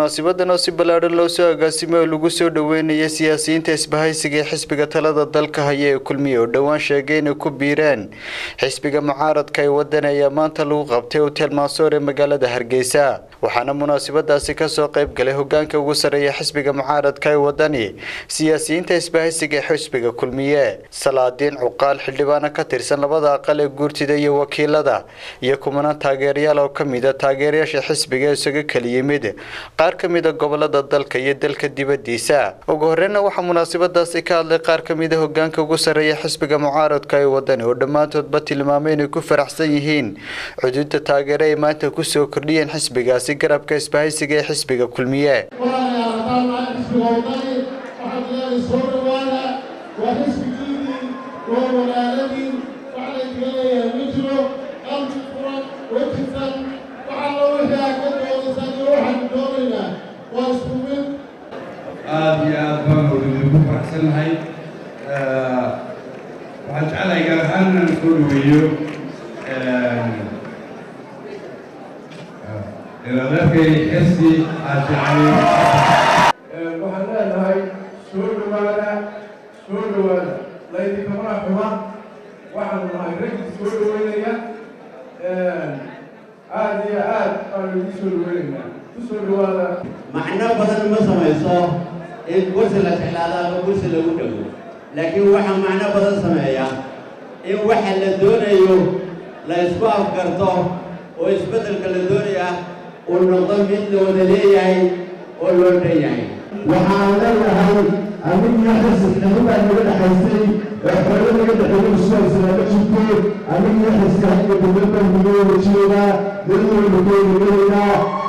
munaasabaddan oo si ballaaran loo soo agaasimay oo lagu soo dhaweynayay siyaasiyiinta isbahaysiga ee xisbiga talada dalka haya ee kulmiye oo dhowaan sheegay inay ku biireen xisbiga mucaaradka ee waddan ayaa maanta lagu qabtay hotel Mansour ee magaalada Hargeysa waxaana munaasabadaasi ka soo qayb galay hoggaanka ugu sareeya xisbiga mucaaradka ee waddani siyaasiyiinta isbahaysiga ee xisbiga kulmiye salaadiin cuqaal xildhibaan ka tirsan labada aqal ee guurtida iyo wakiilada iyo kumanaan taageerayaal oo kamid ah taageerayaasha xisbiga isaga kala yimid qaar kamid ah gobolada dalka iyo dalka dibadiisa ugu horreynna waxa munaasabadaasi ka hadlay qaar kamid ah hoggaanka ugu sareeya xisbiga mucaaradka ee waddani oo dhamaantoodba tilmaamay inay ku faraxsan yihiin xuduudda taageero ay maanta ku soo kordhiyeen xisbigaasi garabka isbahaysiga ee xisbiga kulmiye aad baan ugu faraxsanahay waxaan jeclahay gaar ahaan inaan soo dhaweeyo ilaaladkay xisbi aad waxaan leenahay soo dhawaada laydinkamana xuma waxaanu nahay raggi soo dhaweynaya aad iyo aad baan ugu soo dhaweynaynaa kusoo dhawaada macno badan ma samayso in kursi la jeclaado ama kursi lagu dhawo laakiin waxaa macno badan sameeya in waxa la doonayo la isku afgarto oo isbeddelka la doonaya uu noqdo mid la wada leeyahay oo loo dhan yahay waxaan leeyahay aniga xisbiga baa naga dhaxaysay xoolo naga dhaxeeyay isla jirto aniga xisbiga dowladda midooda jeeda dadweyne midooda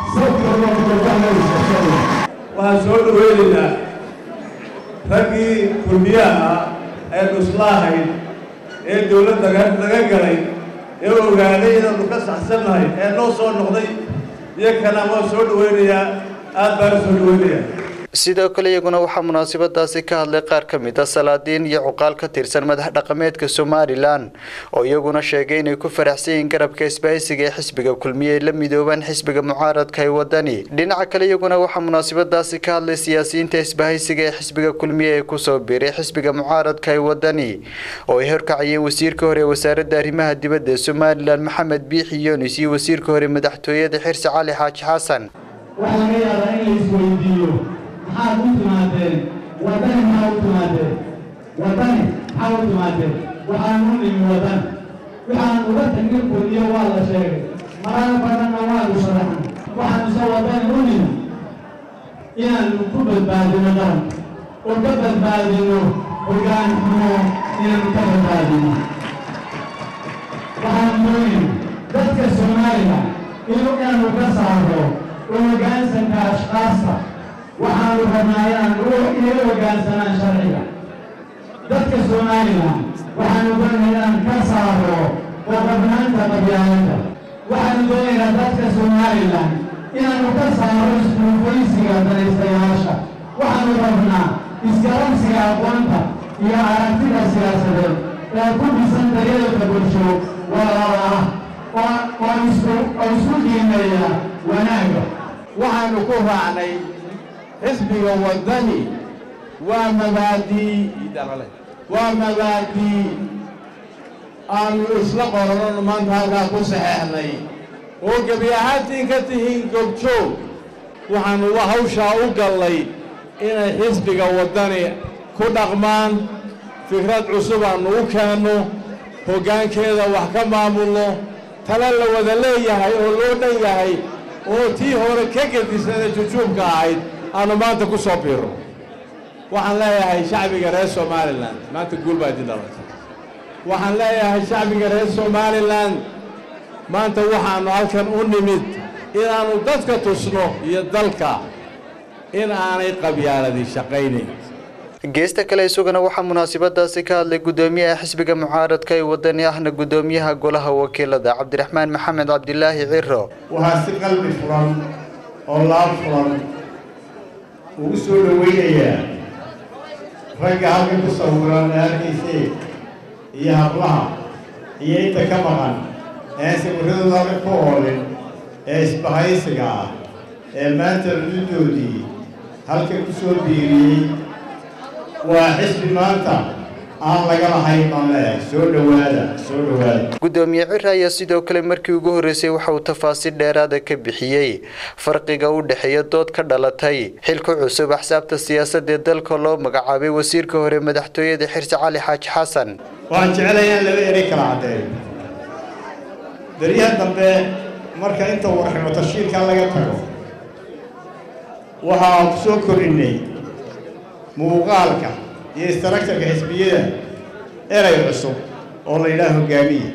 waxaan soo dhaweynaynaa raggii kulmiyaha ee dhuslaahayd ee dowladda laga galay ee ogaaday inaanu ka saxsannahay ee noo soo noqday iyo kana waan soo dhaweynayaa aad baan u soo dhaweynayaa sidoo kale iyaguna waxaa munaasabadaasi ka hadlay qaar kamid ah salaadiin iyo cuqaal ka tirsan madax dhaqameedka Somaliland oo iyaguna sheegay inay ku faraxsan yihiin garabka isbahaysiga ee xisbiga kulmiye la midoobaan xisbiga mucaaradka ee waddani dhinaca kale iyaguna waxaa munaasabadaasi ka hadlay siyaasiyiinta isbahaysiga ee xisbiga kulmiye ee ku soo biiray xisbiga mucaaradka ee waddani oo ay horkacayeen wasiirka hore ee wasaaradda arrimaha dibadda ee Somaliland Maxamed Biixi Yunis iyo wasiirka hore madaxtooyada Xirsi Cali Xaaji Xasan waxaan leeyahay in la isweydiiyo maxaad u timaadeen waddani maxaa u timaadeen waddani maxaa u timaadeen waxaan u nimi waddan waxaan uga tagnay kulmiye waa la sheegay marar badanna waa u sharaxan waxaan soo waddani u nimi inaanu ku badbaadino qaranka oo ka badbaadino hoggaan xumo inaanu ka badbaadino waxaan doonayna dadka Soomaaliya inaanu ka saaro oo hoggaansanka ashqaasta waxaanu rabnaa inaanu inaga hoggaansanaan sharciga dadka Somaliland waxaanu doonaynaa inaan ka saaro qodobnaanta qabyaaladda waxaanu doonaynaa dadka Somaliland inaanu ka saaro isbuufaysiga danaystayaasha waxaanu rabnaa isgaransiga aqoonta iyo aragtida siyaasadeed ee ku dhisan daryeelka bulsho walaalaha oo isku qiimeeya wanaagga waxaanu ku raacnay xisbiga waddani waa mabaadii aanu isla qorano maanta halkaa ku saxeexnay oo gebi ahaantiin ka tihiin gobjoog waxaanu hawshaa u gallay inay xisbiga waddani ku dhaqmaan fikrad cusub aanu u keenno hoggaankeeda wax ka maamulno tala la wada leeyahay oo loo dhan yahay oo tii hore ka gedisnada jujuubka ahayd aanu maanta ku soo biiro waxaan leeyahay shacbiga reer Somaliland maanta guul baa idin dhalatay waxaan leeyahay shacbiga reer Somaliland maanta waxaanu halkan u nimid inaanu dadka tusno iyo dalka in aanay qabyaaladii shaqaynayn geesta kale isaguna waxaa munaasabadaasi ka hadlay gudoomiyaha xisbiga mucaaradka ee waddani ahna gudoomiyaha golaha wakiilada Cabdiraxmaan Maxamed Cabdilaahi Ciro waxaa si qalbi furan oo laab furan ugu soo dhaweynayaa ragga halkan ku sawiran arkaysa iyo hablaha iyo inta ka maqan ee sawirradooda ku oolin ee isbahaysiga ah maanta xuduudoodii halka ku soo biiriyey waa xisbi maanta aan laga lahayn baan leeyahay. Soo dhawaada. Gudoomiye Cira ayaa sidoo kale markii ugu horeysay waxa uu tafaasiil dheeraad ah ka bixiyay farqiga u dhaxeeya dood ka dhalatay xilka cusub axsaabta siyaasadda ee dalka loo magacaabay wasiirka hore madaxtooyada Xirsi Cali Xaaji Xasan. Waxaan jecelahay in laba eray kala cadeeyo. Bariyaha dambe marka inta warximo tashiilka laga tago waxaan ku soo korinay muuqaalka iyo istaraatiijiyada xisbiyada eray cusub oo la yiraahdo hogaamiye.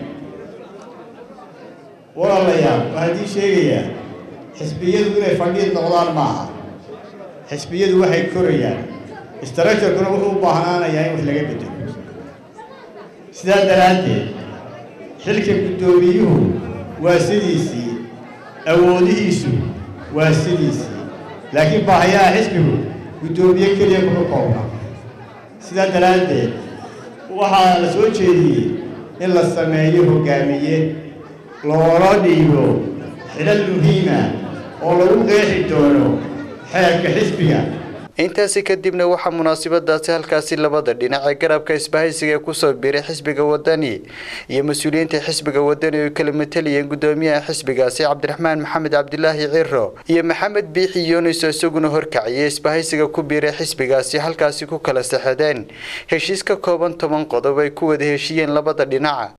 walaalayaal waxaan sheegayaa xisbiyadu inay fadhiid noqdaan maaha. xisbiyadu waxay korayaan, istaraatiijiyaduna wuxuu u baahnaanayaa in wax laga bedelo. sidaa daraaddeed xilka gudoomiyuhu waa sidiisii, awoodihiisu waa sidiisii, laakiin baahiyaha xisbigu gudoomiye kaliya kuma koobna. sidaa daraaddeed waxaa la soo jeediyey in la sameeyo hogaamiye loola dhiibo xilal muhiima oo lagu qeexi doono xeerka xisbiga. intaasi kadibna waxaa munaasabadaasi halkaasi labada dhinac ee garabka isbahaysiga ku soo biiray xisbiga wadani iyo mas'uuliyiinta xisbiga wadani oo kala metelayeen gudoomiyaha xisbigaasi Cabdiraxmaan Maxamed Cabdilaahi Ciro iyo Maxamed Biixi Yuunus oo isaguna horkaciyay isbahaysiga ku biiray xisbigaasi halkaasi ku kala saxadeen heshiiska kooban 10 qodob ay ku wada heshiiyeen labada dhinac.